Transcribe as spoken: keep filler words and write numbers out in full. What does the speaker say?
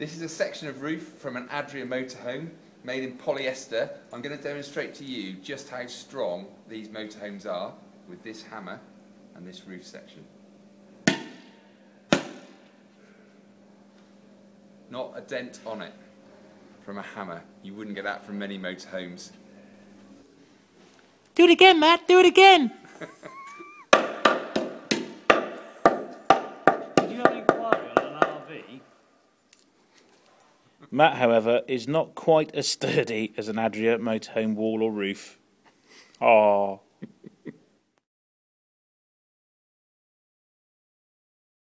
This is a section of roof from an Adria Motorhome made in polyester. I'm going to demonstrate to you just how strong these motorhomes are with this hammer and this roof section. Not a dent on it from a hammer. You wouldn't get that from many motorhomes. Do it again, Matt, do it again! Did you have an inquiry on an R V? Matt, however, is not quite as sturdy as an Adria motorhome wall or roof. Oh.